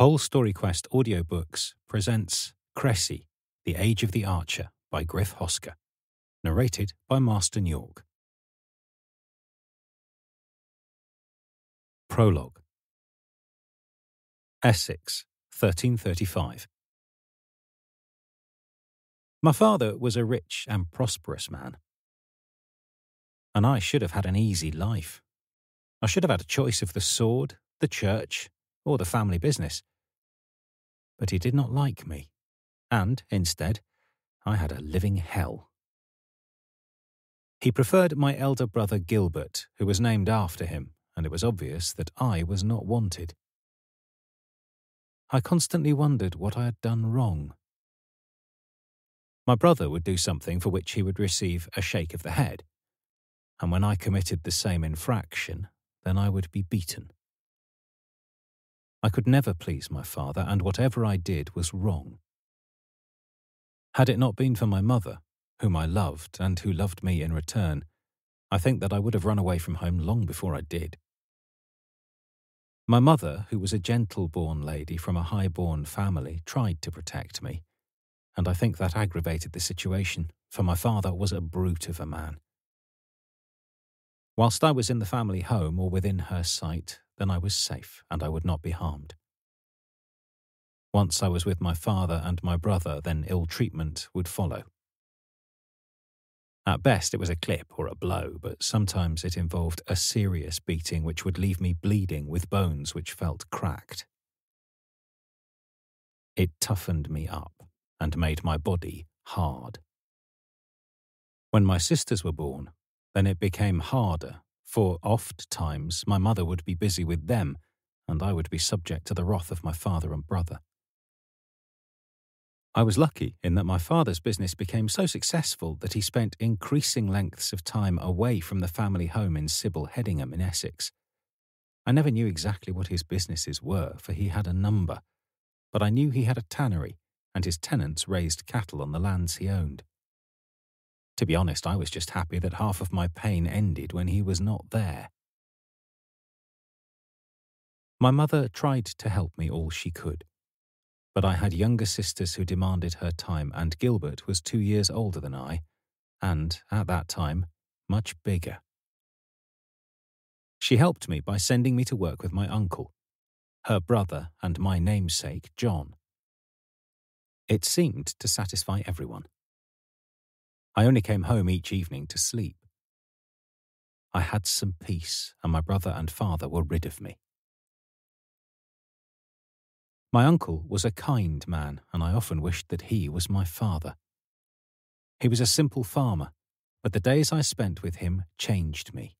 Whole Story Quest Audiobooks presents Crécy, The Age of the Archer by Griff Hosker. Narrated by Marston York. Prologue. Essex, 1335. My father was a rich and prosperous man, and I should have had an easy life. I should have had a choice of the sword, the church, or the family business. But he did not like me, and, instead, I had a living hell. He preferred my elder brother Gilbert, who was named after him, and it was obvious that I was not wanted. I constantly wondered what I had done wrong. My brother would do something for which he would receive a shake of the head, and when I committed the same infraction, then I would be beaten. I could never please my father, and whatever I did was wrong. Had it not been for my mother, whom I loved and who loved me in return, I think that I would have run away from home long before I did. My mother, who was a gentle-born lady from a high-born family, tried to protect me, and I think that aggravated the situation, for my father was a brute of a man. Whilst I was in the family home or within her sight, then I was safe and I would not be harmed. Once I was with my father and my brother, then ill treatment would follow. At best it was a clip or a blow, but sometimes it involved a serious beating which would leave me bleeding with bones which felt cracked. It toughened me up and made my body hard. When my sisters were born, then it became harder, for oft times my mother would be busy with them, and I would be subject to the wrath of my father and brother. I was lucky in that my father's business became so successful that he spent increasing lengths of time away from the family home in Sybil Headingham in Essex. I never knew exactly what his businesses were, for he had a number, but I knew he had a tannery, and his tenants raised cattle on the lands he owned. To be honest, I was just happy that half of my pain ended when he was not there. My mother tried to help me all she could, but I had younger sisters who demanded her time, and Gilbert was 2 years older than I, and, at that time, much bigger. She helped me by sending me to work with my uncle, her brother and my namesake, John. It seemed to satisfy everyone. I only came home each evening to sleep. I had some peace, and my brother and father were rid of me. My uncle was a kind man, and I often wished that he was my father. He was a simple farmer, but the days I spent with him changed me.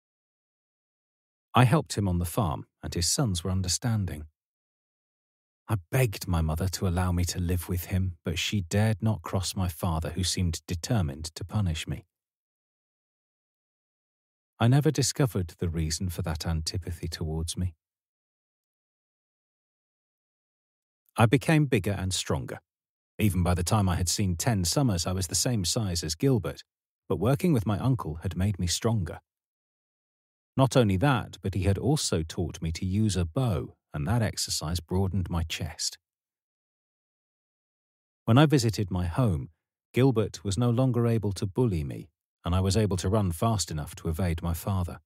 I helped him on the farm, and his sons were understanding. I begged my mother to allow me to live with him, but she dared not cross my father, who seemed determined to punish me. I never discovered the reason for that antipathy towards me. I became bigger and stronger. Even by the time I had seen 10 summers, I was the same size as Gilbert, but working with my uncle had made me stronger. Not only that, but he had also taught me to use a bow, and that exercise broadened my chest. When I visited my home, Gilbert was no longer able to bully me, and I was able to run fast enough to evade my father.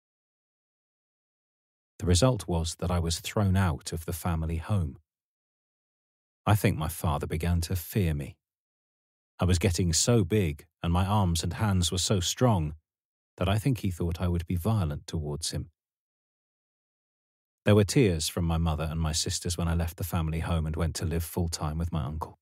The result was that I was thrown out of the family home. I think my father began to fear me. I was getting so big, and my arms and hands were so strong, that I think he thought I would be violent towards him. There were tears from my mother and my sisters when I left the family home and went to live full-time with my uncle.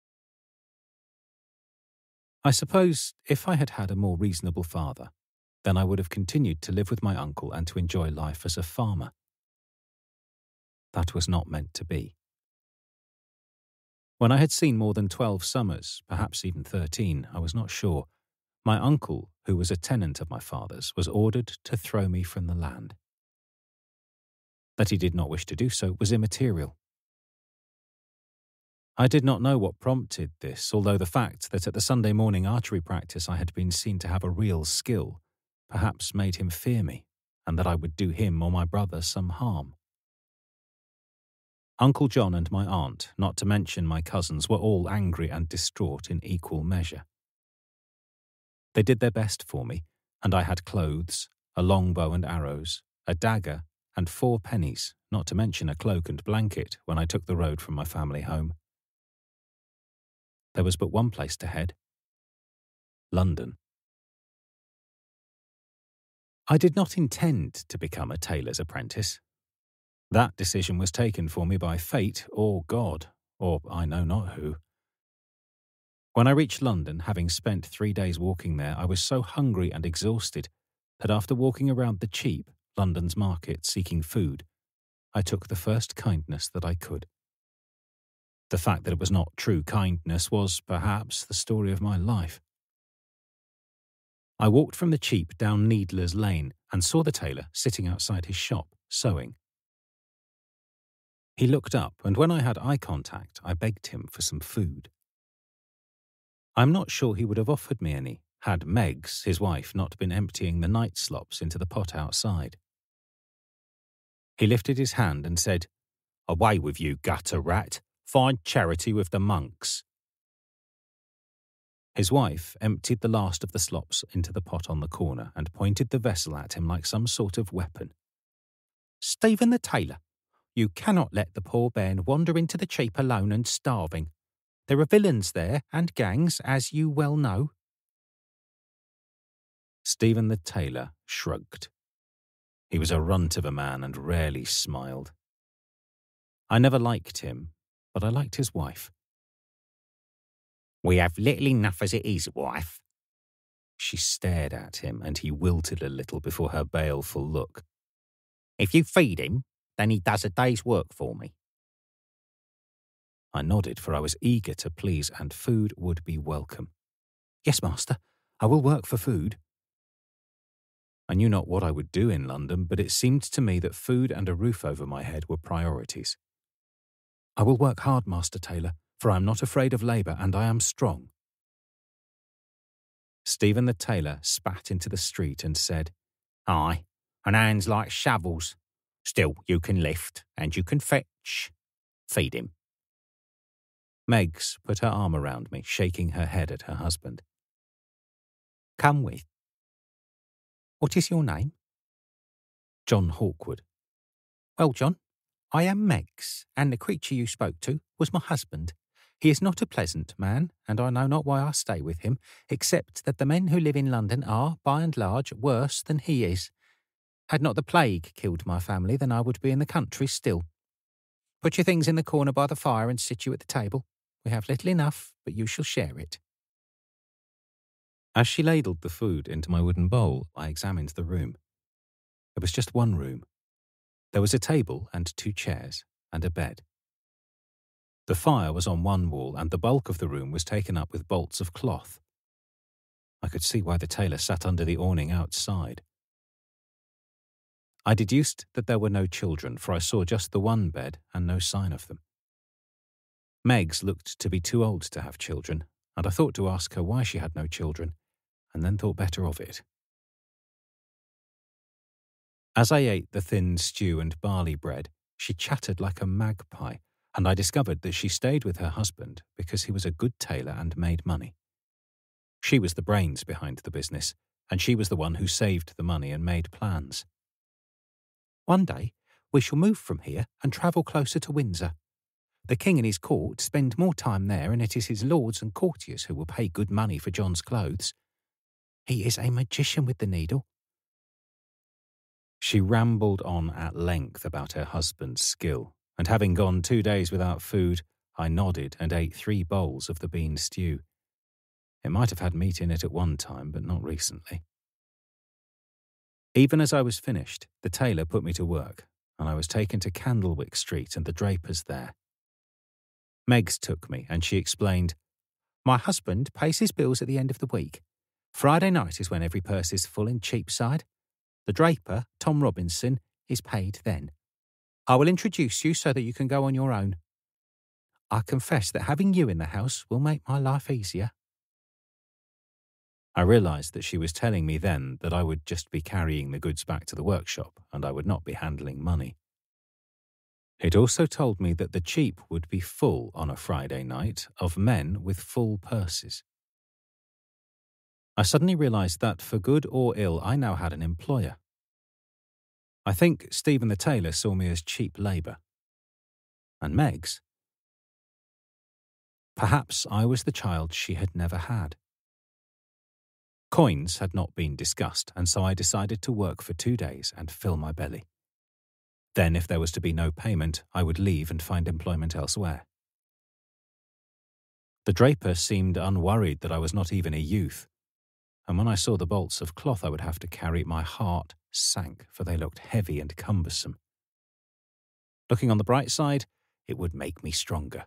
I suppose if I had had a more reasonable father, then I would have continued to live with my uncle and to enjoy life as a farmer. That was not meant to be. When I had seen more than 12 summers, perhaps even 13, I was not sure, my uncle, who was a tenant of my father's, was ordered to throw me from the land. That he did not wish to do so was immaterial. I did not know what prompted this, although the fact that at the Sunday morning archery practice I had been seen to have a real skill perhaps made him fear me, and that I would do him or my brother some harm. Uncle John and my aunt, not to mention my cousins, were all angry and distraught in equal measure. They did their best for me, and I had clothes, a long bow and arrows, a dagger, and 4 pennies, not to mention a cloak and blanket when I took the road from my family home. There was but one place to head: London. I did not intend to become a tailor's apprentice. That decision was taken for me by fate or God, or I know not who. When I reached London, having spent 3 days walking there, I was so hungry and exhausted that after walking around the cheap London's market seeking food, I took the first kindness that I could. The fact that it was not true kindness was, perhaps, the story of my life. I walked from the cheap down Needler's Lane and saw the tailor sitting outside his shop, sewing. He looked up, and when I had eye contact, I begged him for some food. I am not sure he would have offered me any, had Meggs, his wife, not been emptying the night slops into the pot outside. He lifted his hand and said, "Away with you, gutter rat. Find charity with the monks." His wife emptied the last of the slops into the pot on the corner and pointed the vessel at him like some sort of weapon. "Stephen the tailor, you cannot let the poor bairn wander into the cheap alone and starving. There are villains there and gangs, as you well know." Stephen the tailor shrugged. He was a runt of a man and rarely smiled. I never liked him, but I liked his wife. "We have little enough as it is, wife." She stared at him, and he wilted a little before her baleful look. "If you feed him, then he does a day's work for me." I nodded, for I was eager to please, and food would be welcome. "Yes, master, I will work for food." I knew not what I would do in London, but it seemed to me that food and a roof over my head were priorities. "I will work hard, Master Tailor, for I am not afraid of labour, and I am strong." Stephen the tailor spat into the street and said, "Aye, and hands like shovels. Still, you can lift, and you can fetch. Feed him." Meggs put her arm around me, shaking her head at her husband. "Come with. What is your name?" "John Hawkwood." "Well, John, I am Meggs, and the creature you spoke to was my husband. He is not a pleasant man, and I know not why I stay with him, except that the men who live in London are, by and large, worse than he is. Had not the plague killed my family, then I would be in the country still. Put your things in the corner by the fire and sit you at the table. We have little enough, but you shall share it." As she ladled the food into my wooden bowl, I examined the room. It was just one room. There was a table and 2 chairs, and a bed. The fire was on one wall, and the bulk of the room was taken up with bolts of cloth. I could see why the tailor sat under the awning outside. I deduced that there were no children, for I saw just the one bed and no sign of them. Meggs looked to be too old to have children, and I thought to ask her why she had no children, and then thought better of it. As I ate the thin stew and barley bread, she chattered like a magpie, and I discovered that she stayed with her husband because he was a good tailor and made money. She was the brains behind the business, and she was the one who saved the money and made plans. "One day we shall move from here and travel closer to Windsor. The king and his court spend more time there, and it is his lords and courtiers who will pay good money for John's clothes. He is a magician with the needle." She rambled on at length about her husband's skill, and having gone 2 days without food, I nodded and ate 3 bowls of the bean stew. It might have had meat in it at one time, but not recently. Even as I was finished, the tailor put me to work, and I was taken to Candlewick Street and the draper's there. Meggs took me, and she explained, "My husband pays his bills at the end of the week. Friday night is when every purse is full in Cheapside. The draper, Tom Robinson, is paid then. I will introduce you so that you can go on your own. I confess that having you in the house will make my life easier." I realised that she was telling me then that I would just be carrying the goods back to the workshop and I would not be handling money. It also told me that the cheap would be full on a Friday night of men with full purses. I suddenly realised that, for good or ill, I now had an employer. I think Stephen the tailor saw me as cheap labour. And Meg's? Perhaps I was the child she had never had. Coins had not been discussed, and so I decided to work for 2 days and fill my belly. Then, if there was to be no payment, I would leave and find employment elsewhere. The draper seemed unworried that I was not even a youth, and when I saw the bolts of cloth I would have to carry, my heart sank, for they looked heavy and cumbersome. Looking on the bright side, it would make me stronger.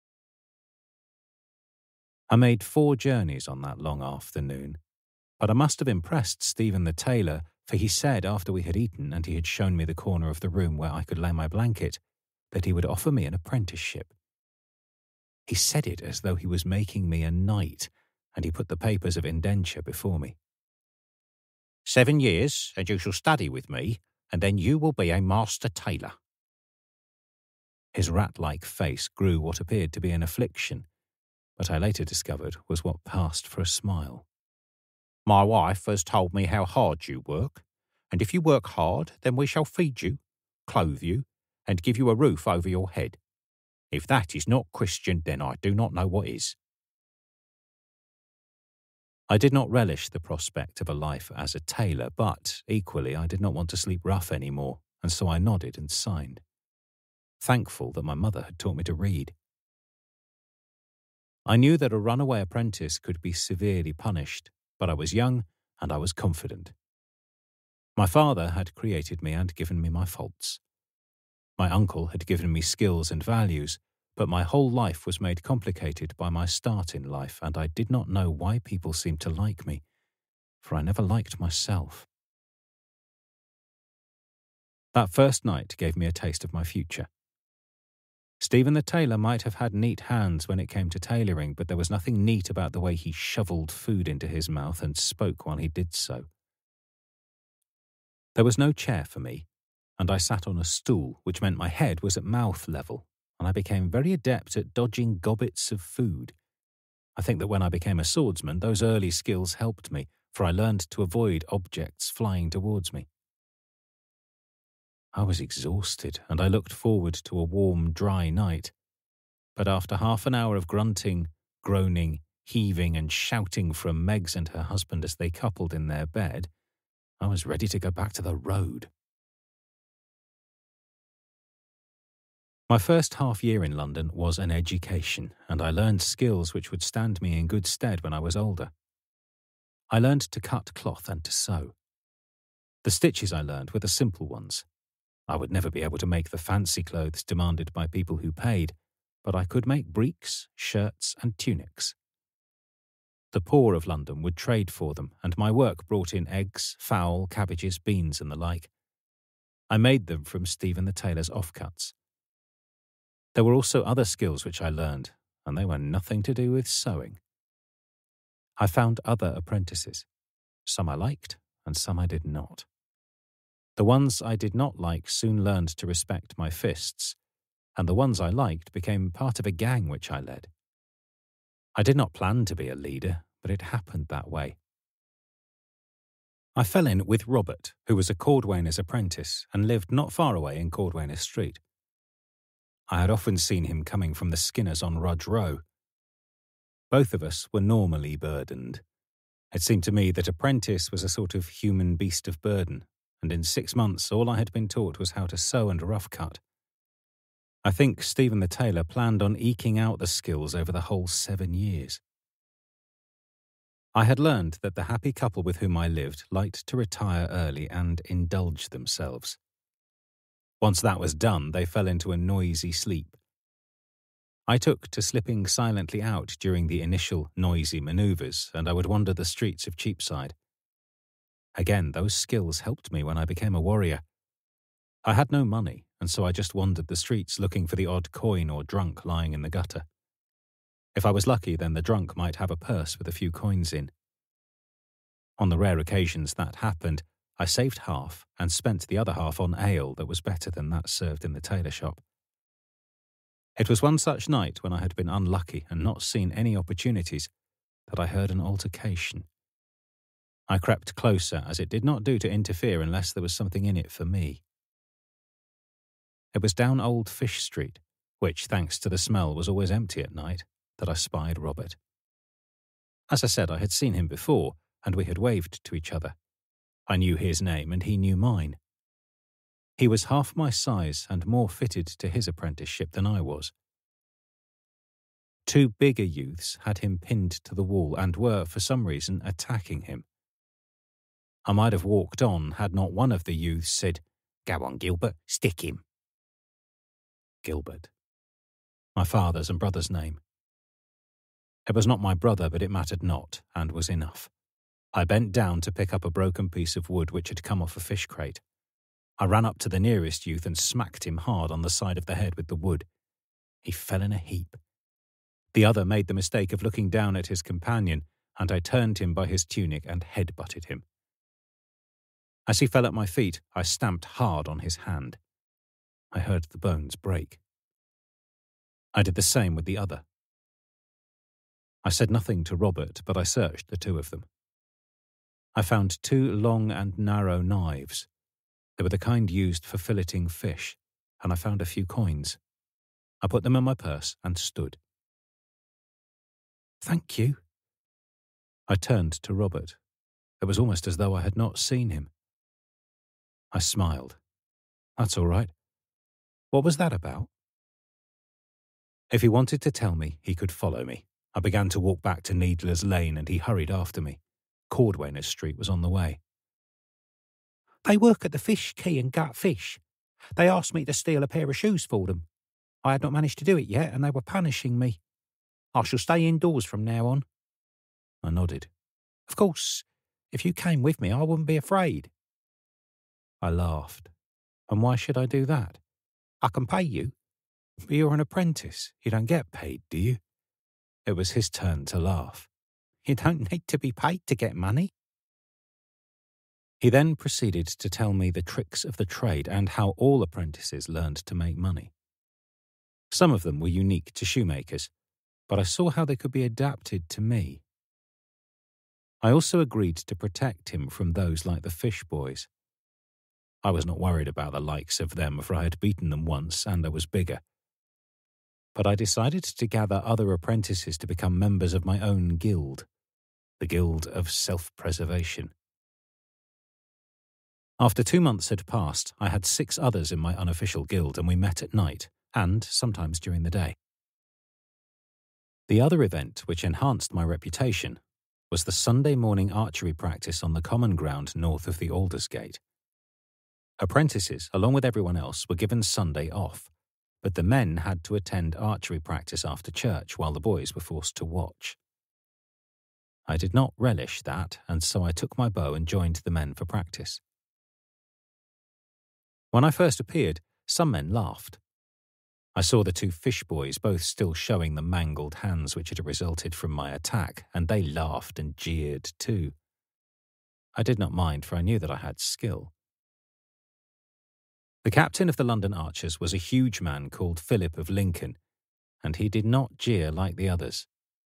I made 4 journeys on that long afternoon, but I must have impressed Stephen the tailor, for he said after we had eaten and he had shown me the corner of the room where I could lay my blanket, that he would offer me an apprenticeship. He said it as though he was making me a knight, and he put the papers of indenture before me. 7 years, and you shall study with me, and then you will be a master tailor. His rat-like face grew what appeared to be an affliction, but I later discovered was what passed for a smile. My wife has told me how hard you work, and if you work hard, then we shall feed you, clothe you, and give you a roof over your head. If that is not Christian, then I do not know what is. I did not relish the prospect of a life as a tailor, but, equally, I did not want to sleep rough any more, and so I nodded and signed, thankful that my mother had taught me to read. I knew that a runaway apprentice could be severely punished, but I was young and I was confident. My father had created me and given me my faults. My uncle had given me skills and values, but my whole life was made complicated by my start in life, and I did not know why people seemed to like me, for I never liked myself. That first night gave me a taste of my future. Stephen the tailor might have had neat hands when it came to tailoring, but there was nothing neat about the way he shoveled food into his mouth and spoke while he did so. There was no chair for me, and I sat on a stool, which meant my head was at mouth level, and I became very adept at dodging gobbets of food. I think that when I became a swordsman, those early skills helped me, for I learned to avoid objects flying towards me. I was exhausted, and I looked forward to a warm, dry night. But after half an hour of grunting, groaning, heaving, and shouting from Meggs and her husband as they coupled in their bed, I was ready to go back to the road. My first half year in London was an education, and I learned skills which would stand me in good stead when I was older. I learned to cut cloth and to sew. The stitches I learned were the simple ones. I would never be able to make the fancy clothes demanded by people who paid, but I could make breeks, shirts, and tunics. The poor of London would trade for them, and my work brought in eggs, fowl, cabbages, beans, and the like. I made them from Stephen the tailor's offcuts. There were also other skills which I learned, and they were nothing to do with sewing. I found other apprentices. Some I liked, and some I did not. The ones I did not like soon learned to respect my fists, and the ones I liked became part of a gang which I led. I did not plan to be a leader, but it happened that way. I fell in with Robert, who was a cordwainer's apprentice and lived not far away in Cordwainer Street. I had often seen him coming from the Skinners on Rudge Row. Both of us were normally burdened. It seemed to me that apprentice was a sort of human beast of burden, and in 6 months all I had been taught was how to sew and rough cut. I think Stephen the tailor planned on eking out the skills over the whole 7 years. I had learned that the happy couple with whom I lived liked to retire early and indulge themselves. Once that was done, they fell into a noisy sleep. I took to slipping silently out during the initial noisy manoeuvres, and I would wander the streets of Cheapside. Again, those skills helped me when I became a warrior. I had no money, and so I just wandered the streets looking for the odd coin or drunk lying in the gutter. If I was lucky, then the drunk might have a purse with a few coins in. On the rare occasions that happened, I saved half and spent the other half on ale that was better than that served in the tailor shop. It was one such night when I had been unlucky and not seen any opportunities that I heard an altercation. I crept closer, as it did not do to interfere unless there was something in it for me. It was down Old Fish Street, which, thanks to the smell, was always empty at night, that I spied Robert. As I said, I had seen him before, and we had waved to each other. I knew his name, and he knew mine. He was half my size and more fitted to his apprenticeship than I was. Two bigger youths had him pinned to the wall and were, for some reason, attacking him. I might have walked on had not one of the youths said, "Go on, Gilbert, stick him." Gilbert. My father's and brother's name. It was not my brother, but it mattered not, and was enough. I bent down to pick up a broken piece of wood which had come off a fish crate. I ran up to the nearest youth and smacked him hard on the side of the head with the wood. He fell in a heap. The other made the mistake of looking down at his companion, and I turned him by his tunic and head-butted him. As he fell at my feet, I stamped hard on his hand. I heard the bones break. I did the same with the other. I said nothing to Robert, but I searched the two of them. I found two long and narrow knives. They were the kind used for filleting fish, and I found a few coins. I put them in my purse and stood. "Thank you." I turned to Robert. It was almost as though I had not seen him. I smiled. "That's all right. What was that about?" If he wanted to tell me, he could follow me. I began to walk back to Needler's Lane, and he hurried after me. Cordwainer Street was on the way. "They work at the Fish Quay and gut fish. They asked me to steal a pair of shoes for them. I had not managed to do it yet, and they were punishing me. I shall stay indoors from now on." I nodded. "Of course, if you came with me, I wouldn't be afraid." I laughed. "And why should I do that?" "I can pay you." "But you're an apprentice. You don't get paid, do you?" It was his turn to laugh. "You don't need to be paid to get money." He then proceeded to tell me the tricks of the trade and how all apprentices learned to make money. Some of them were unique to shoemakers, but I saw how they could be adapted to me. I also agreed to protect him from those like the fish boys. I was not worried about the likes of them, for I had beaten them once and I was bigger. But I decided to gather other apprentices to become members of my own guild, the Guild of Self-Preservation. After 2 months had passed, I had 6 others in my unofficial guild, and we met at night, and sometimes during the day. The other event which enhanced my reputation was the Sunday morning archery practice on the common ground north of the Aldersgate. Apprentices, along with everyone else, were given Sunday off, but the men had to attend archery practice after church while the boys were forced to watch. I did not relish that, and so I took my bow and joined the men for practice. When I first appeared, some men laughed. I saw the 2 fish boys both still showing the mangled hands which had resulted from my attack, and they laughed and jeered too. I did not mind, for I knew that I had skill. The captain of the London Archers was a huge man called Philip of Lincoln, and he did not jeer like the others.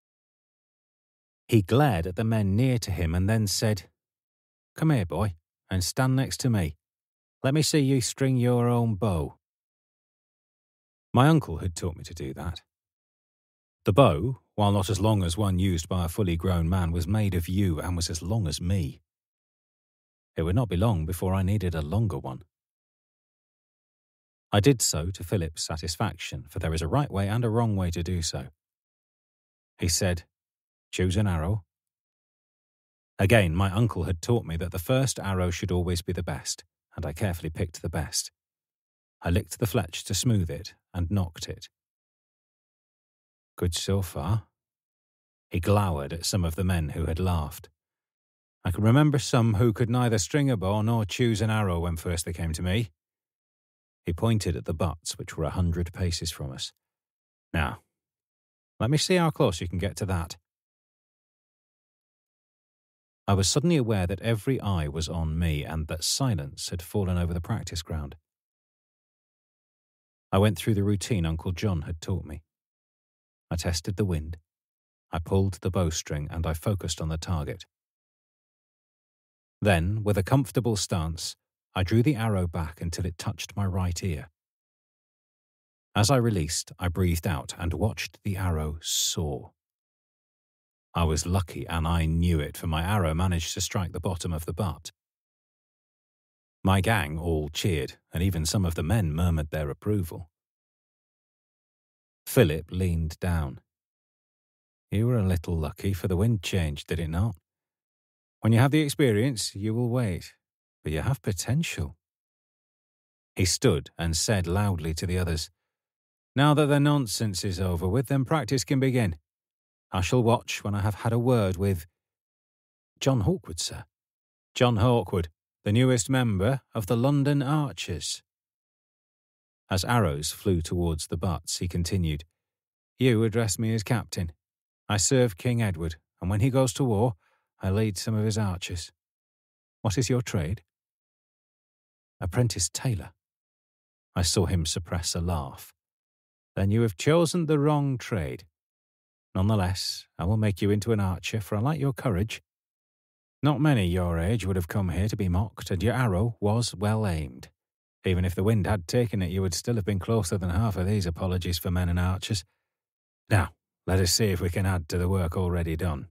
He glared at the men near to him and then said, "Come here, boy, and stand next to me. Let me see you string your own bow." My uncle had taught me to do that. The bow, while not as long as one used by a fully grown man, was made of yew and was as long as me. It would not be long before I needed a longer one. I did so to Philip's satisfaction, for there is a right way and a wrong way to do so. He said, "Choose an arrow." Again, my uncle had taught me that the first arrow should always be the best, and I carefully picked the best. I licked the fletch to smooth it and knocked it. "Good so far." He glowered at some of the men who had laughed. I can remember some who could neither string a bow nor choose an arrow when first they came to me. He pointed at the butts, which were 100 paces from us. "Now, let me see how close you can get to that." I was suddenly aware that every eye was on me and that silence had fallen over the practice ground. I went through the routine Uncle John had taught me. I tested the wind, I pulled the bowstring, and I focused on the target. Then, with a comfortable stance, I drew the arrow back until it touched my right ear. As I released, I breathed out and watched the arrow soar. I was lucky, and I knew it, for my arrow managed to strike the bottom of the butt. My gang all cheered, and even some of the men murmured their approval. Philip leaned down. You were a little lucky, for the wind changed, did it not? When you have the experience, you will wait, but you have potential. He stood and said loudly to the others, Now that the nonsense is over with, then practice can begin. I shall watch when I have had a word with John Hawkwood, sir. John Hawkwood, the newest member of the London Archers. As arrows flew towards the butts, he continued, You address me as captain. I serve King Edward, and when he goes to war, I lead some of his archers. What is your trade? Apprentice tailor. I saw him suppress a laugh. Then you have chosen the wrong trade. Nonetheless, I will make you into an archer, for I like your courage. Not many your age would have come here to be mocked, and your arrow was well aimed. Even if the wind had taken it, you would still have been closer than half of these apologies for men and archers. Now, let us see if we can add to the work already done.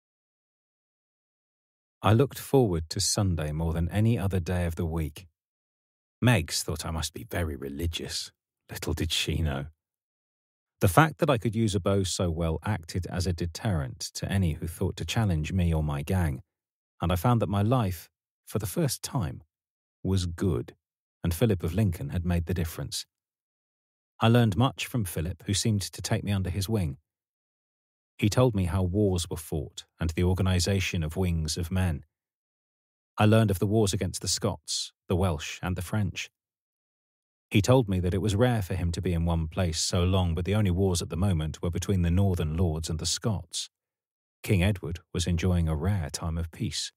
I looked forward to Sunday more than any other day of the week. Megs thought I must be very religious. Little did she know. The fact that I could use a bow so well acted as a deterrent to any who thought to challenge me or my gang, and I found that my life, for the first time, was good, and Philip of Lincoln had made the difference. I learned much from Philip, who seemed to take me under his wing. He told me how wars were fought and the organisation of wings of men. I learned of the wars against the Scots, the Welsh, and the French. He told me that it was rare for him to be in one place so long, but the only wars at the moment were between the northern lords and the Scots. King Edward was enjoying a rare time of peace.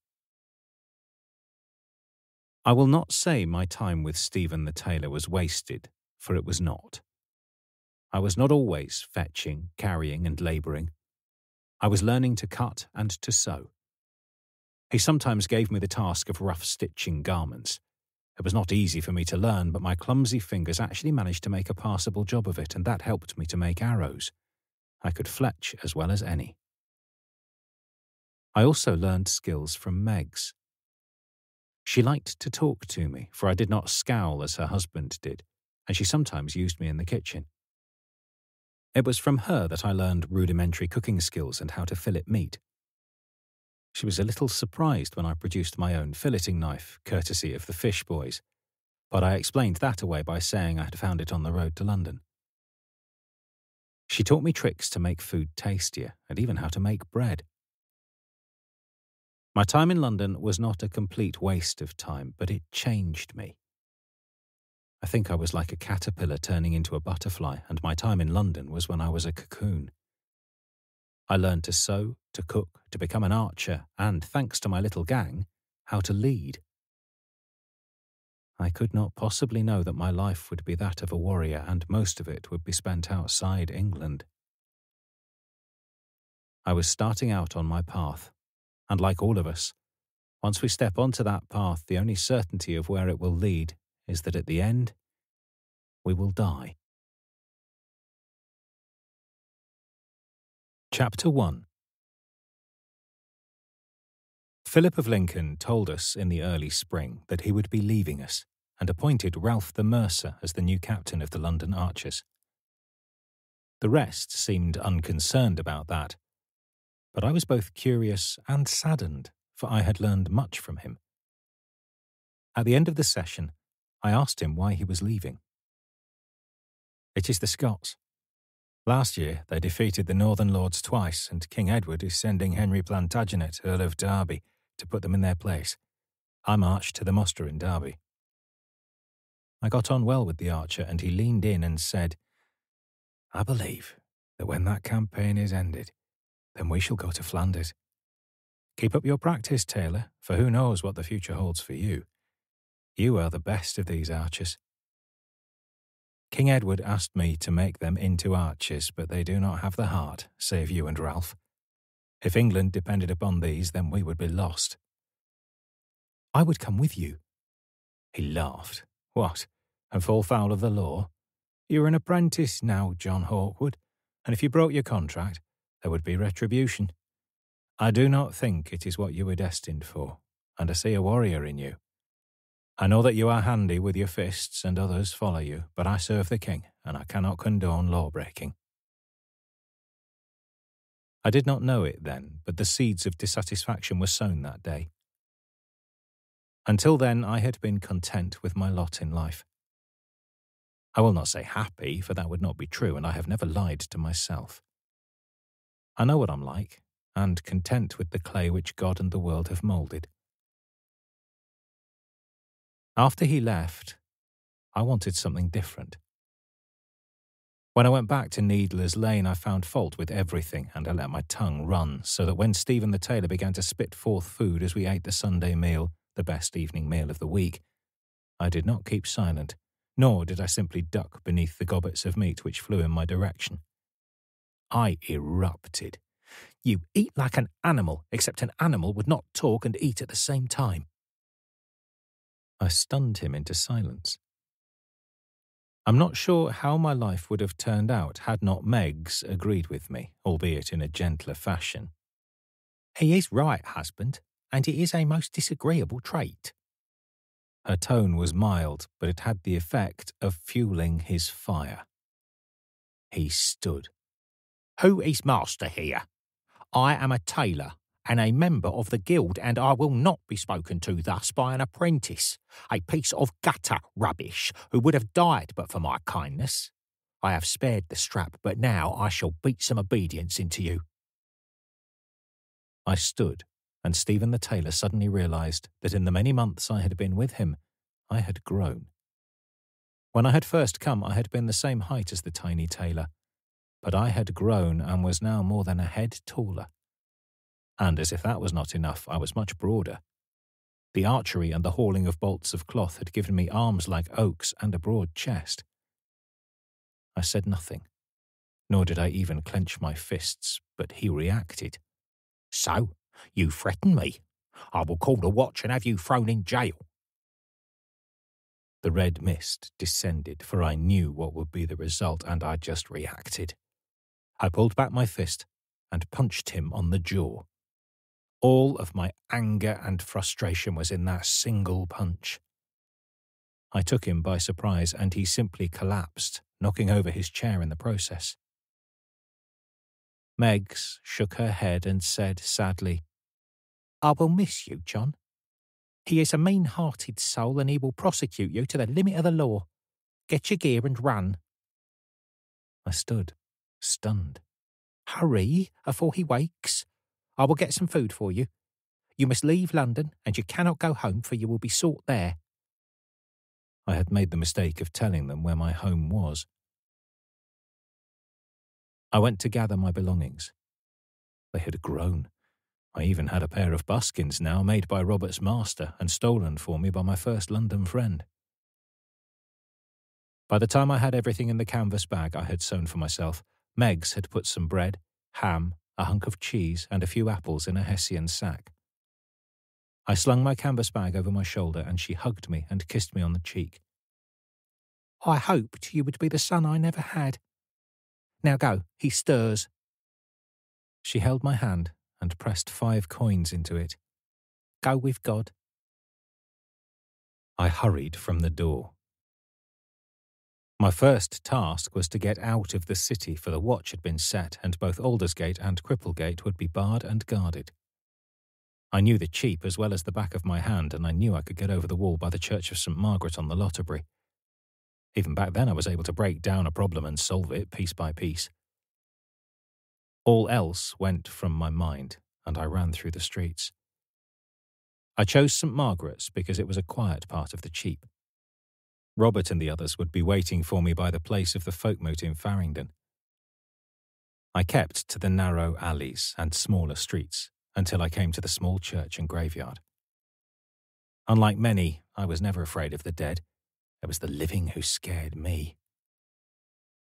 I will not say my time with Stephen the tailor was wasted, for it was not. I was not always fetching, carrying, and labouring. I was learning to cut and to sew. He sometimes gave me the task of rough stitching garments. It was not easy for me to learn, but my clumsy fingers actually managed to make a passable job of it, and that helped me to make arrows. I could fletch as well as any. I also learned skills from Megs. She liked to talk to me, for I did not scowl as her husband did, and she sometimes used me in the kitchen. It was from her that I learned rudimentary cooking skills and how to fillet meat. She was a little surprised when I produced my own filleting knife, courtesy of the fish boys, but I explained that away by saying I had found it on the road to London. She taught me tricks to make food tastier and even how to make bread. My time in London was not a complete waste of time, but it changed me. I think I was like a caterpillar turning into a butterfly, and my time in London was when I was a cocoon. I learned to sew, to cook, to become an archer, and, thanks to my little gang, how to lead. I could not possibly know that my life would be that of a warrior, and most of it would be spent outside England. I was starting out on my path, and like all of us, once we step onto that path, the only certainty of where it will lead is that at the end, we will die. Chapter 1. Philip of Lincoln told us in the early spring that he would be leaving us, and appointed Ralph the Mercer as the new captain of the London Archers. The rest seemed unconcerned about that, but I was both curious and saddened, for I had learned much from him. At the end of the session, I asked him why he was leaving. It is the Scots. Last year they defeated the Northern Lords twice, and King Edward is sending Henry Plantagenet, Earl of Derby, to put them in their place. I marched to the muster in Derby. I got on well with the archer, and he leaned in and said, I believe that when that campaign is ended, then we shall go to Flanders. Keep up your practice, tailor, for who knows what the future holds for you. You are the best of these archers. King Edward asked me to make them into archers, but they do not have the heart, save you and Ralph. If England depended upon these, then we would be lost. I would come with you. He laughed. What, and fall foul of the law? You're an apprentice now, John Hawkwood, and if you broke your contract, there would be retribution. I do not think it is what you were destined for, and I see a warrior in you. I know that you are handy with your fists and others follow you, but I serve the king, and I cannot condone law-breaking. I did not know it then, but the seeds of dissatisfaction were sown that day. Until then, I had been content with my lot in life. I will not say happy, for that would not be true, and I have never lied to myself. I know what I'm like, and content with the clay which God and the world have moulded. After he left, I wanted something different. When I went back to Needler's Lane, I found fault with everything, and I let my tongue run, so that when Stephen the tailor began to spit forth food as we ate the Sunday meal, the best evening meal of the week, I did not keep silent, nor did I simply duck beneath the gobbets of meat which flew in my direction. I erupted. You eat like an animal, except an animal would not talk and eat at the same time. I stunned him into silence. I'm not sure how my life would have turned out had not Meggs agreed with me, albeit in a gentler fashion. He is right, husband, and it is a most disagreeable trait. Her tone was mild, but it had the effect of fueling his fire. He stood. Who is master here? I am a tailor, and a member of the guild, and I will not be spoken to thus by an apprentice, a piece of gutter rubbish, who would have died but for my kindness. I have spared the strap, but now I shall beat some obedience into you. I stood, and Stephen the tailor suddenly realised that in the many months I had been with him, I had grown. When I had first come, I had been the same height as the tiny tailor, but I had grown and was now more than a head taller. And as if that was not enough, I was much broader. The archery and the hauling of bolts of cloth had given me arms like oaks and a broad chest. I said nothing, nor did I even clench my fists, but he reacted. So, you threaten me. I will call the watch and have you thrown in jail. The red mist descended, for I knew what would be the result, and I just reacted. I pulled back my fist and punched him on the jaw. All of my anger and frustration was in that single punch. I took him by surprise, and he simply collapsed, knocking over his chair in the process. Meggs shook her head and said sadly, I will miss you, John. He is a mean-hearted soul, and he will prosecute you to the limit of the law. Get your gear and run. I stood, stunned. Hurry, afore he wakes. I will get some food for you. You must leave London, and you cannot go home, for you will be sought there. I had made the mistake of telling them where my home was. I went to gather my belongings. They had grown. I even had a pair of buskins now, made by Robert's master and stolen for me by my first London friend. By the time I had everything in the canvas bag I had sewn for myself, Meggs had put some bread, ham, a hunk of cheese, and a few apples in a Hessian sack. I slung my canvas bag over my shoulder, and she hugged me and kissed me on the cheek. I hoped you would be the son I never had. Now go, he stirs. She held my hand and pressed 5 coins into it. Go with God. I hurried from the door. My first task was to get out of the city, for the watch had been set, and both Aldersgate and Cripplegate would be barred and guarded. I knew the Cheap as well as the back of my hand, and I knew I could get over the wall by the Church of St. Margaret on the Lotterbury. Even back then I was able to break down a problem and solve it piece by piece. All else went from my mind, and I ran through the streets. I chose St. Margaret's because it was a quiet part of the Cheap. Robert and the others would be waiting for me by the place of the Folkmoot in Farringdon. I kept to the narrow alleys and smaller streets until I came to the small church and graveyard. Unlike many, I was never afraid of the dead. It was the living who scared me.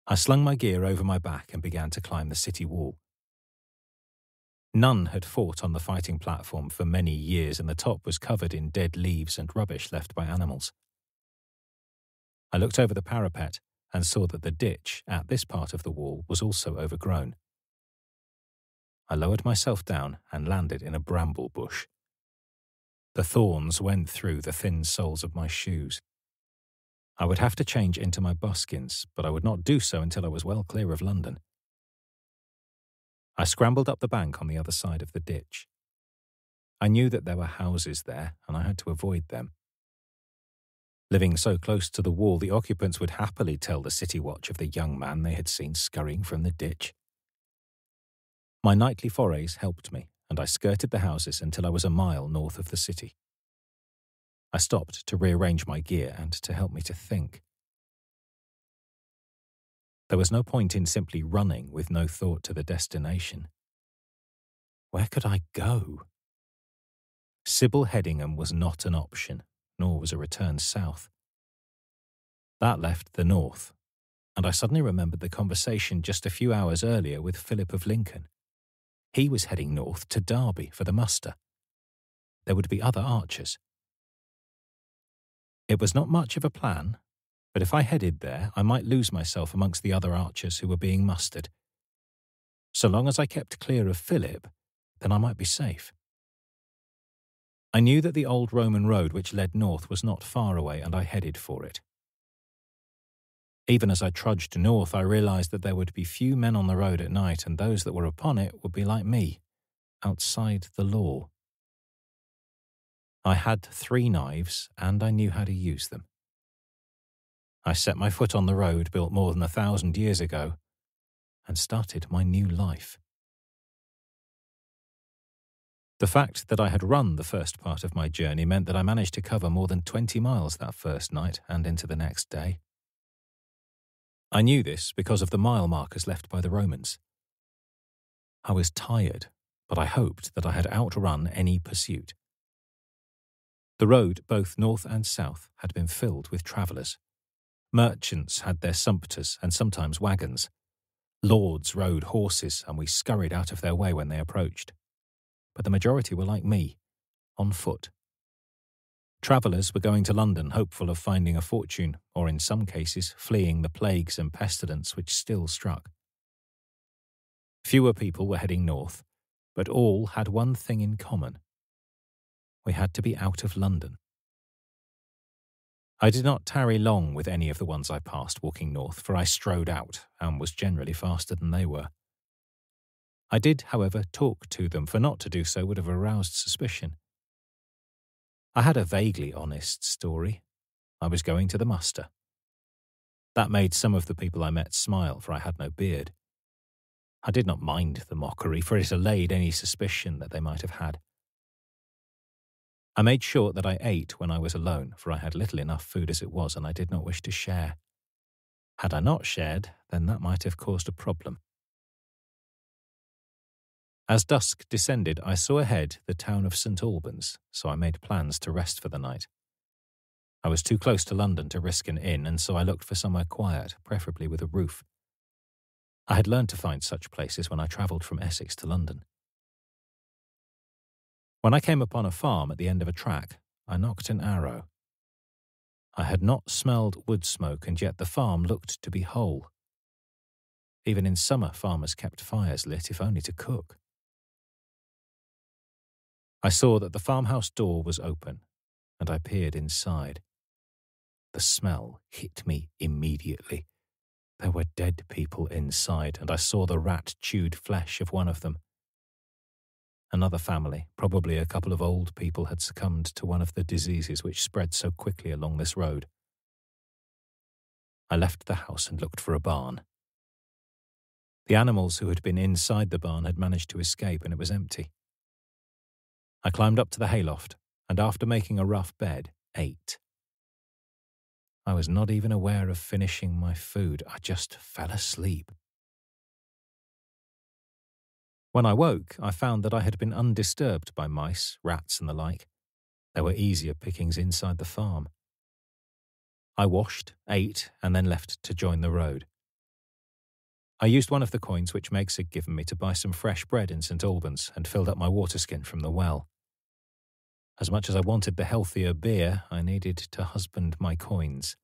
I slung my gear over my back and began to climb the city wall. None had fought on the fighting platform for many years, and the top was covered in dead leaves and rubbish left by animals. I looked over the parapet and saw that the ditch at this part of the wall was also overgrown. I lowered myself down and landed in a bramble bush. The thorns went through the thin soles of my shoes. I would have to change into my buskins, but I would not do so until I was well clear of London. I scrambled up the bank on the other side of the ditch. I knew that there were houses there, and I had to avoid them. Living so close to the wall, the occupants would happily tell the city watch of the young man they had seen scurrying from the ditch. My nightly forays helped me, and I skirted the houses until I was a mile north of the city. I stopped to rearrange my gear and to help me to think. There was no point in simply running with no thought to the destination. Where could I go? Sybil Headingham was not an option, nor was a return south. That left the north, and I suddenly remembered the conversation just a few hours earlier with Philip of Lincoln. He was heading north to Derby for the muster. There would be other archers. It was not much of a plan, but if I headed there, I might lose myself amongst the other archers who were being mustered. So long as I kept clear of Philip, then I might be safe. I knew that the old Roman road which led north was not far away, and I headed for it. Even as I trudged north, I realized that there would be few men on the road at night, and those that were upon it would be like me, outside the law. I had 3 knives, and I knew how to use them. I set my foot on the road built more than 1,000 years ago, and started my new life. The fact that I had run the first part of my journey meant that I managed to cover more than 20 miles that first night and into the next day. I knew this because of the mile markers left by the Romans. I was tired, but I hoped that I had outrun any pursuit. The road, both north and south, had been filled with travellers. Merchants had their sumpters and sometimes wagons. Lords rode horses, and we scurried out of their way when they approached. But the majority were like me, on foot. Travellers were going to London hopeful of finding a fortune, or in some cases fleeing the plagues and pestilence which still struck. Fewer people were heading north, but all had one thing in common. We had to be out of London. I did not tarry long with any of the ones I passed walking north, for I strode out and was generally faster than they were. I did, however, talk to them, for not to do so would have aroused suspicion. I had a vaguely honest story. I was going to the muster. That made some of the people I met smile, for I had no beard. I did not mind the mockery, for it allayed any suspicion that they might have had. I made sure that I ate when I was alone, for I had little enough food as it was, and I did not wish to share. Had I not shared, then that might have caused a problem. As dusk descended, I saw ahead the town of St. Albans, so I made plans to rest for the night. I was too close to London to risk an inn, and so I looked for somewhere quiet, preferably with a roof. I had learned to find such places when I travelled from Essex to London. When I came upon a farm at the end of a track, I knocked an arrow. I had not smelled wood smoke, and yet the farm looked to be whole. Even in summer, farmers kept fires lit, if only to cook. I saw that the farmhouse door was open, and I peered inside. The smell hit me immediately. There were dead people inside, and I saw the rat-chewed flesh of one of them. Another family, probably a couple of old people, had succumbed to one of the diseases which spread so quickly along this road. I left the house and looked for a barn. The animals who had been inside the barn had managed to escape, and it was empty. I climbed up to the hayloft, and after making a rough bed, ate. I was not even aware of finishing my food. I just fell asleep. When I woke, I found that I had been undisturbed by mice, rats, and the like. There were easier pickings inside the farm. I washed, ate, and then left to join the road. I used one of the coins which Megs had given me to buy some fresh bread in St Albans and filled up my water skin from the well. As much as I wanted the healthier beer, I needed to husband my coins.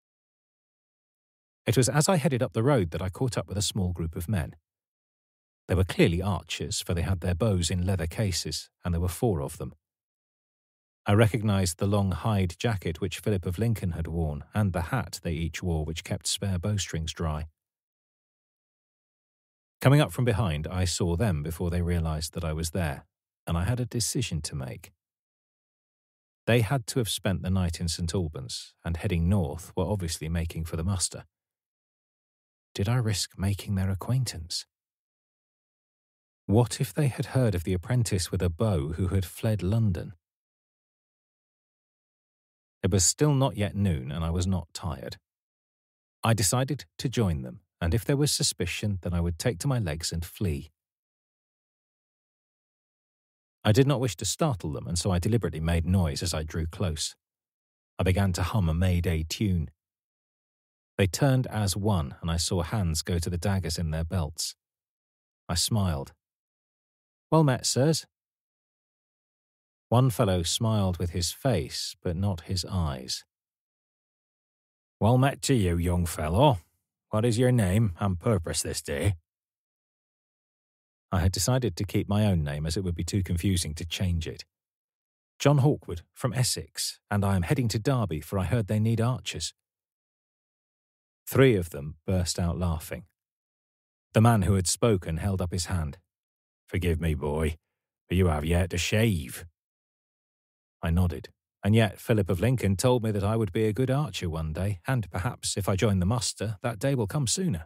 It was as I headed up the road that I caught up with a small group of men. They were clearly archers, for they had their bows in leather cases, and there were 4 of them. I recognised the long hide jacket which Philip of Lincoln had worn, and the hat they each wore which kept spare bowstrings dry. Coming up from behind, I saw them before they realised that I was there, and I had a decision to make. They had to have spent the night in St Albans, and heading north were obviously making for the muster. Did I risk making their acquaintance? What if they had heard of the apprentice with a bow who had fled London? It was still not yet noon, and I was not tired. I decided to join them, and if there was suspicion, then I would take to my legs and flee. I did not wish to startle them, and so I deliberately made noise as I drew close. I began to hum a Mayday tune. They turned as one, and I saw hands go to the daggers in their belts. I smiled. "Well met, sirs." One fellow smiled with his face, but not his eyes. "Well met to you, young fellow. What is your name and purpose this day?" I had decided to keep my own name as it would be too confusing to change it. "John Hawkwood, from Essex, and I am heading to Derby, for I heard they need archers." 3 of them burst out laughing. The man who had spoken held up his hand. "Forgive me, boy, but you have yet to shave." I nodded, and yet Philip of Lincoln told me that I would be a good archer one day, and perhaps if I join the muster, that day will come sooner.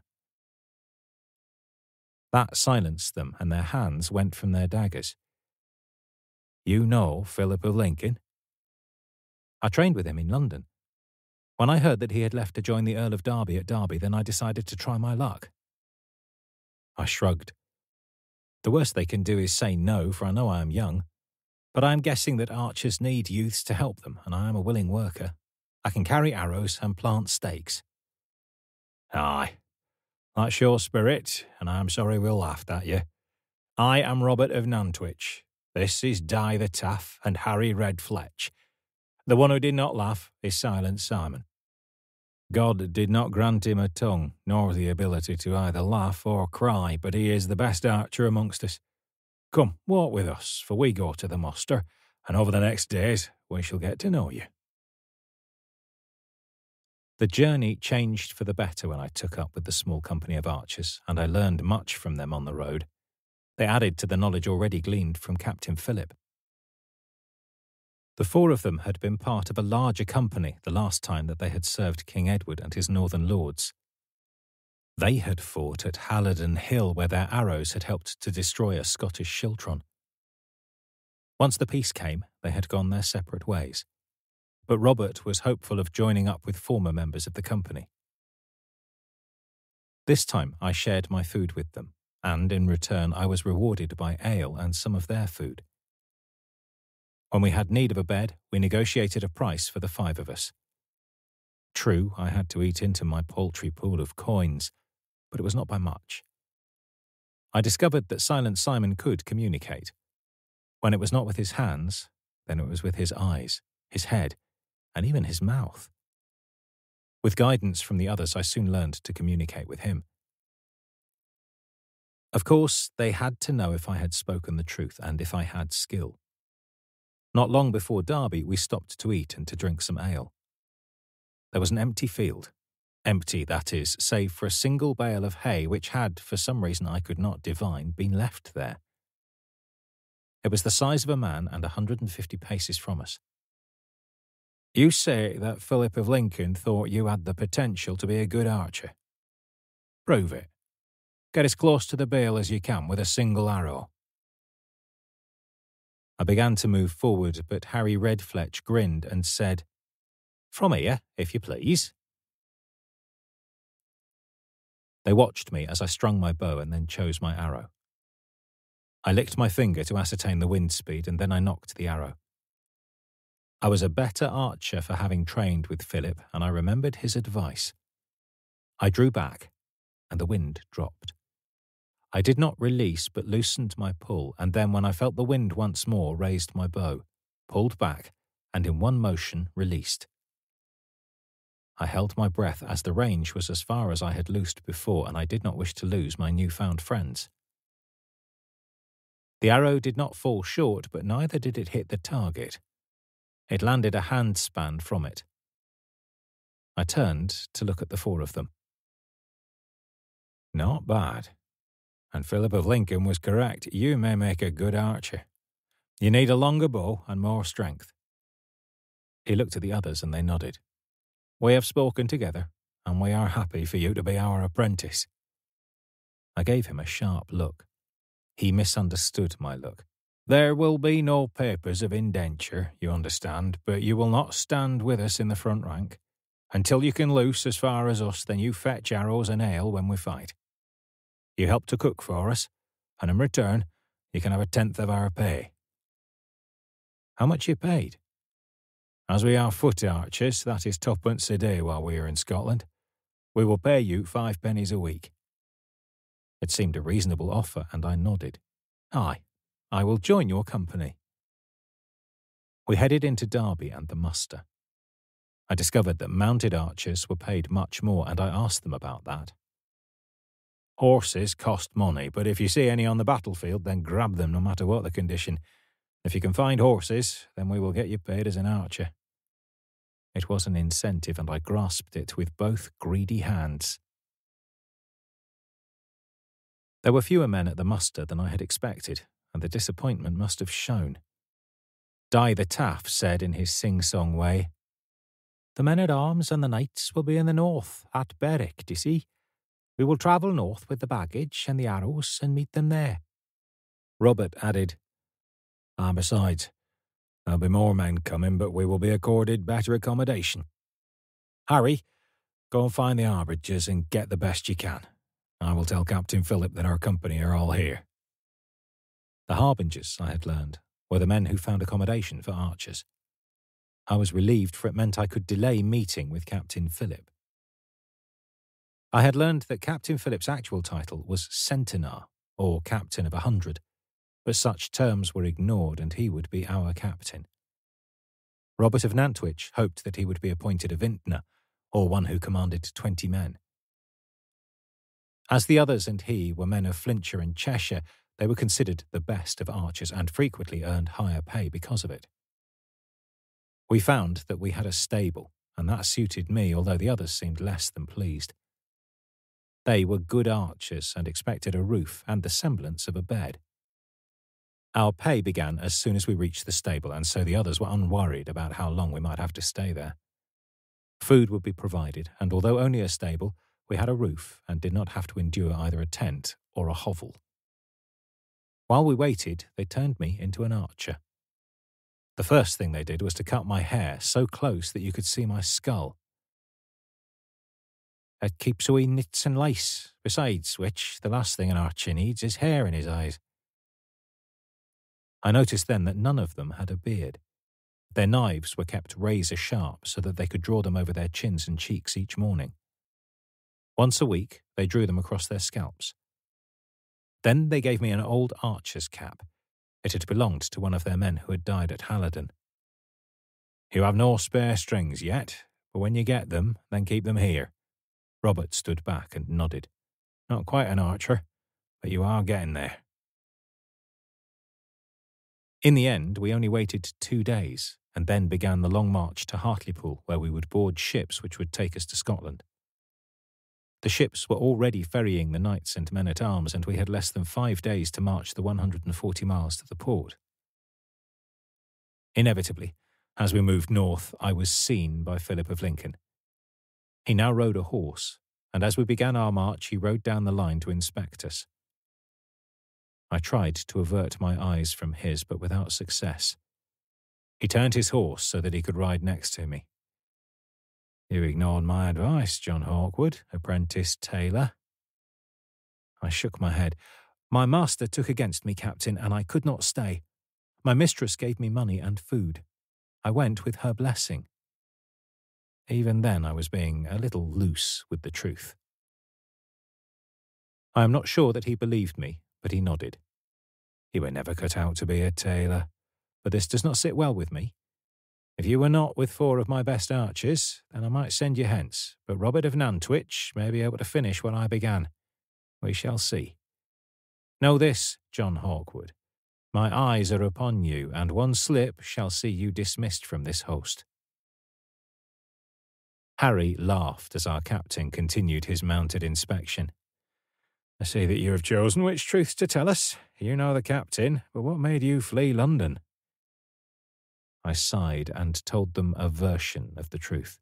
That silenced them, and their hands went from their daggers. "You know Philip of Lincoln?" "I trained with him in London. When I heard that he had left to join the Earl of Derby at Derby, then I decided to try my luck." I shrugged. The worst they can do is say no, for I know I am young. But I am guessing that archers need youths to help them, and I am a willing worker. I can carry arrows and plant stakes. "Aye, that's your spirit, and I am sorry we laughed at you. I am Robert of Nantwich. This is Di the Taff and Harry Redfletch. The one who did not laugh is Silent Simon. God did not grant him a tongue, nor the ability to either laugh or cry, but he is the best archer amongst us. Come, walk with us, for we go to the muster, and over the next days we shall get to know you." The journey changed for the better when I took up with the small company of archers, and I learned much from them on the road. They added to the knowledge already gleaned from Captain Philip. The 4 of them had been part of a larger company the last time that they had served King Edward and his northern lords. They had fought at Halidon Hill, where their arrows had helped to destroy a Scottish schiltron. Once the peace came, they had gone their separate ways. But Robert was hopeful of joining up with former members of the company. This time I shared my food with them, and in return I was rewarded by ale and some of their food. When we had need of a bed, we negotiated a price for the 5 of us. True, I had to eat into my paltry pool of coins, but it was not by much. I discovered that Silent Simon could communicate. When it was not with his hands, then it was with his eyes, his head, and even his mouth. With guidance from the others, I soon learned to communicate with him. Of course, they had to know if I had spoken the truth and if I had skill. Not long before Derby, we stopped to eat and to drink some ale. There was an empty field. Empty, that is, save for a single bale of hay which had, for some reason I could not divine, been left there. It was the size of a man and 150 paces from us. "You say that Philip of Lincoln thought you had the potential to be a good archer. Prove it. Get as close to the bale as you can with a single arrow." I began to move forward, but Harry Redfletch grinned and said, "From here, if you please." They watched me as I strung my bow and then chose my arrow. I licked my finger to ascertain the wind speed, and then I nocked the arrow. I was a better archer for having trained with Philip, and I remembered his advice. I drew back, and the wind dropped. I did not release but loosened my pull, and then when I felt the wind once more, raised my bow, pulled back, and in one motion released. I held my breath as the range was as far as I had loosed before, and I did not wish to lose my newfound friends. The arrow did not fall short, but neither did it hit the target. It landed a handspan from it. I turned to look at the four of them. Not bad. And Philip of Lincoln was correct. You may make a good archer. You need a longer bow and more strength. He looked at the others and they nodded. We have spoken together, and we are happy for you to be our apprentice. I gave him a sharp look. He misunderstood my look. There will be no papers of indenture, you understand, but you will not stand with us in the front rank. Until you can loose as far as us, then you fetch arrows and ale when we fight. You help to cook for us, and in return, you can have 1/10 of our pay. How much you paid? As we are foot archers, that is 2d a day while we are in Scotland. We will pay you 5 pennies a week. It seemed a reasonable offer, and I nodded. Aye, I will join your company. We headed into Derby and the muster. I discovered that mounted archers were paid much more, and I asked them about that. Horses cost money, but if you see any on the battlefield, then grab them no matter what the condition. If you can find horses, then we will get you paid as an archer. It was an incentive, and I grasped it with both greedy hands. There were fewer men at the muster than I had expected, and the disappointment must have shown. Di the Taff said in his sing-song way, The men-at-arms and the knights will be in the north, at Berwick, d'ye see? We will travel north with the baggage and the arrows and meet them there. Robert added, And besides, there'll be more men coming, but we will be accorded better accommodation. Harry, go and find the harbingers and get the best you can. I will tell Captain Philip that our company are all here. The harbingers, I had learned, were the men who found accommodation for archers. I was relieved, for it meant I could delay meeting with Captain Philip. I had learned that Captain Philip's actual title was Centenar, or Captain of 100, but such terms were ignored and he would be our captain. Robert of Nantwich hoped that he would be appointed a vintner, or one who commanded 20 men. As the others and he were men of Flintshire and Cheshire, they were considered the best of archers and frequently earned higher pay because of it. We found that we had a stable, and that suited me, although the others seemed less than pleased. They were good archers and expected a roof and the semblance of a bed. Our pay began as soon as we reached the stable, and so the others were unworried about how long we might have to stay there. Food would be provided, and although only a stable, we had a roof and did not have to endure either a tent or a hovel. While we waited, they turned me into an archer. The first thing they did was to cut my hair so close that you could see my skull. It keeps away nits and lice, besides which the last thing an archer needs is hair in his eyes. I noticed then that none of them had a beard. Their knives were kept razor sharp so that they could draw them over their chins and cheeks each morning. Once a week, they drew them across their scalps. Then they gave me an old archer's cap. It had belonged to one of their men who had died at Halidon. You have no spare strings yet, but when you get them, then keep them here. Robert stood back and nodded. Not quite an archer, but you are getting there. In the end, we only waited 2 days, and then began the long march to Hartlepool, where we would board ships which would take us to Scotland. The ships were already ferrying the knights and men-at-arms, and we had less than 5 days to march the 140 miles to the port. Inevitably, as we moved north, I was seen by Philip of Lincoln. He now rode a horse, and as we began our march, he rode down the line to inspect us. I tried to avert my eyes from his, but without success. He turned his horse so that he could ride next to me. You ignored my advice, John Hawkwood, apprentice tailor. I shook my head. My master took against me, Captain, and I could not stay. My mistress gave me money and food. I went with her blessing. Even then I was being a little loose with the truth. I am not sure that he believed me, but he nodded. You were never cut out to be a tailor, but this does not sit well with me. If you were not with 4 of my best archers, then I might send you hence, but Robert of Nantwich may be able to finish what I began. We shall see. Know this, John Hawkwood. My eyes are upon you, and one slip shall see you dismissed from this host. Harry laughed as our captain continued his mounted inspection. I see that you have chosen which truths to tell us. You know the captain, but what made you flee London? I sighed and told them a version of the truth.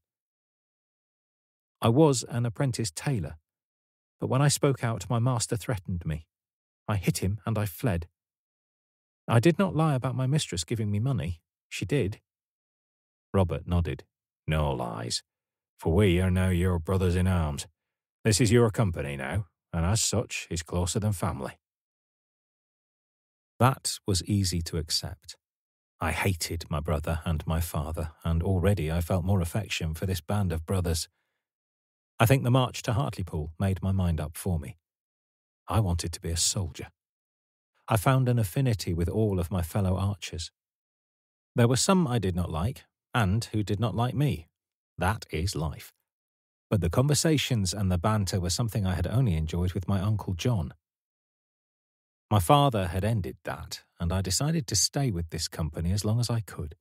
I was an apprentice tailor, but when I spoke out, my master threatened me. I hit him and I fled. I did not lie about my mistress giving me money. She did. Robert nodded. No lies, for we are now your brothers in arms. This is your company now, and as such is closer than family. That was easy to accept. I hated my brother and my father, and already I felt more affection for this band of brothers. I think the march to Hartlepool made my mind up for me. I wanted to be a soldier. I found an affinity with all of my fellow archers. There were some I did not like, and who did not like me. That is life. But the conversations and the banter were something I had only enjoyed with my Uncle John. My father had ended that, and I decided to stay with this company as long as I could.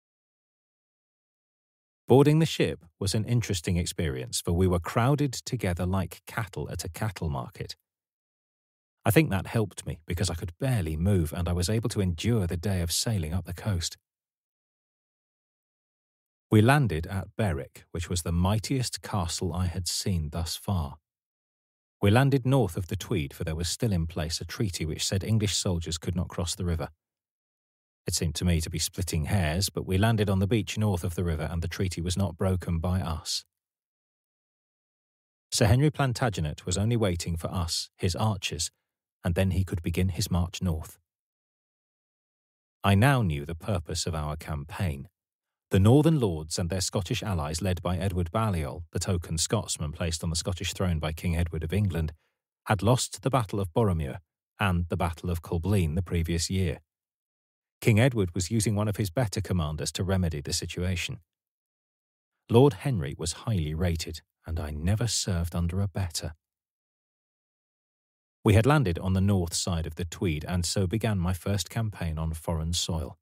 Boarding the ship was an interesting experience, for we were crowded together like cattle at a cattle market. I think that helped me because I could barely move, and I was able to endure the day of sailing up the coast. We landed at Berwick, which was the mightiest castle I had seen thus far. We landed north of the Tweed, for there was still in place a treaty which said English soldiers could not cross the river. It seemed to me to be splitting hairs, but we landed on the beach north of the river and the treaty was not broken by us. Sir Henry Plantagenet was only waiting for us, his archers, and then he could begin his march north. I now knew the purpose of our campaign. The Northern Lords and their Scottish allies, led by Edward Balliol, the token Scotsman placed on the Scottish throne by King Edward of England, had lost the Battle of Boroughmuir and the Battle of Culbleen the previous year. King Edward was using one of his better commanders to remedy the situation. Lord Henry was highly rated, and I never served under a better. We had landed on the north side of the Tweed, and so began my first campaign on foreign soil.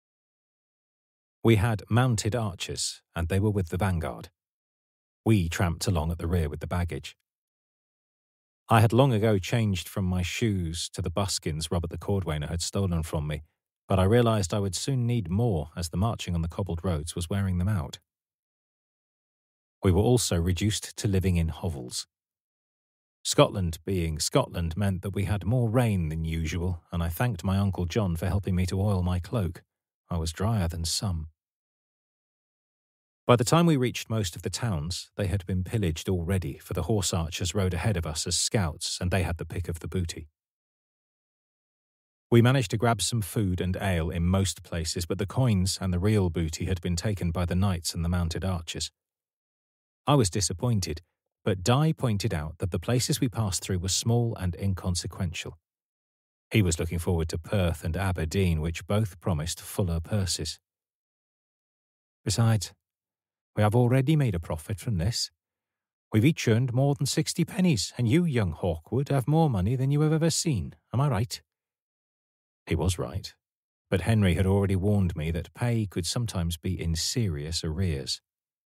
We had mounted archers, and they were with the vanguard. We tramped along at the rear with the baggage. I had long ago changed from my shoes to the buskins Robert the Cordwainer had stolen from me, but I realised I would soon need more as the marching on the cobbled roads was wearing them out. We were also reduced to living in hovels. Scotland being Scotland meant that we had more rain than usual, and I thanked my Uncle John for helping me to oil my cloak. I was drier than some. By the time we reached most of the towns, they had been pillaged already, for the horse archers rode ahead of us as scouts, and they had the pick of the booty. We managed to grab some food and ale in most places, but the coins and the real booty had been taken by the knights and the mounted archers. I was disappointed, but Di pointed out that the places we passed through were small and inconsequential. He was looking forward to Perth and Aberdeen, which both promised fuller purses. Besides, we have already made a profit from this. We've each earned more than 60 pennies, and you, young Hawkwood, have more money than you have ever seen. Am I right? He was right, but Henry had already warned me that pay could sometimes be in serious arrears.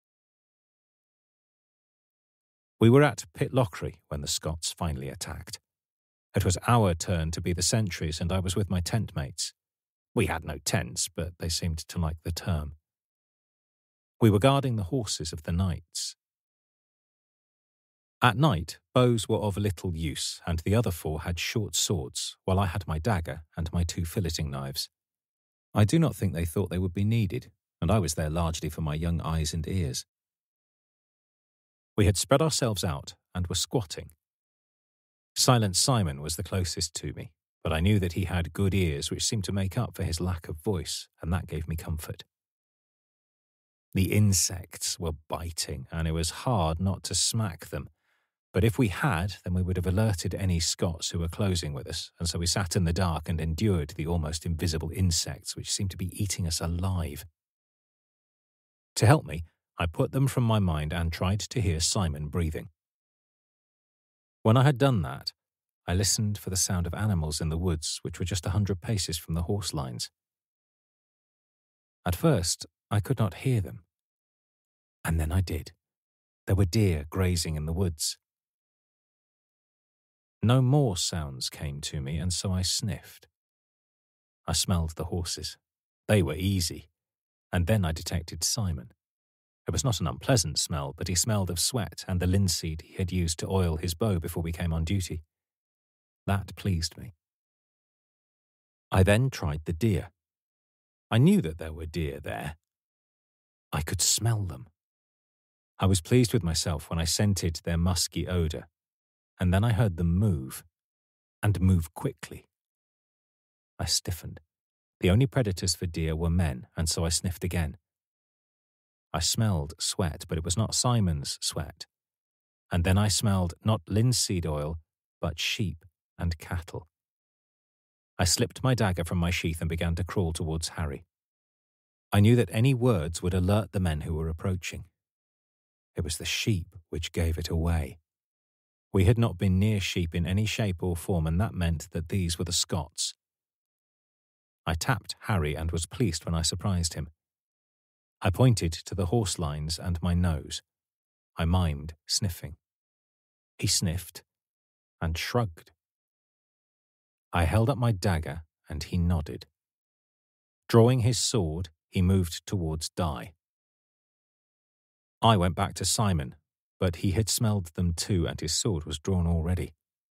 We were at Pitlochry when the Scots finally attacked. It was our turn to be the sentries, and I was with my tent mates. We had no tents, but they seemed to like the term. We were guarding the horses of the knights. At night, bows were of little use, and the other 4 had short swords, while I had my dagger and my 2 filleting knives. I do not think they thought they would be needed, and I was there largely for my young eyes and ears. We had spread ourselves out and were squatting. Silent Simon was the closest to me, but I knew that he had good ears which seemed to make up for his lack of voice, and that gave me comfort. The insects were biting, and it was hard not to smack them, But if we had, then we would have alerted any Scots who were closing with us, and so we sat in the dark and endured the almost invisible insects which seemed to be eating us alive. To help me, I put them from my mind and tried to hear Simon breathing. When I had done that, I listened for the sound of animals in the woods, which were just 100 paces from the horse lines. At first, I could not hear them. And then I did. There were deer grazing in the woods. No more sounds came to me, and so I sniffed. I smelled the horses. They were easy. And then I detected Simon. It was not an unpleasant smell, but he smelled of sweat and the linseed he had used to oil his bow before we came on duty. That pleased me. I then tried the deer. I knew that there were deer there. I could smell them. I was pleased with myself when I scented their musky odour, and then I heard them move, and move quickly. I stiffened. The only predators for deer were men, and so I sniffed again. I smelled sweat, but it was not Simon's sweat. And then I smelled not linseed oil, but sheep and cattle. I slipped my dagger from my sheath and began to crawl towards Harry. I knew that any words would alert the men who were approaching. It was the sheep which gave it away. We had not been near sheep in any shape or form, and that meant that these were the Scots. I tapped Harry and was pleased when I surprised him. I pointed to the horse lines and my nose. I mimed sniffing. He sniffed and shrugged. I held up my dagger and he nodded. Drawing his sword, he moved towards Di. I went back to Simon, but he had smelled them too and his sword was drawn already.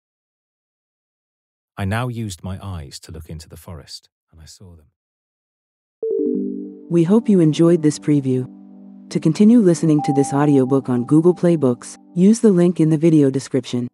I now used my eyes to look into the forest, and I saw them. We hope you enjoyed this preview. To continue listening to this audiobook on Google Play Books, use the link in the video description.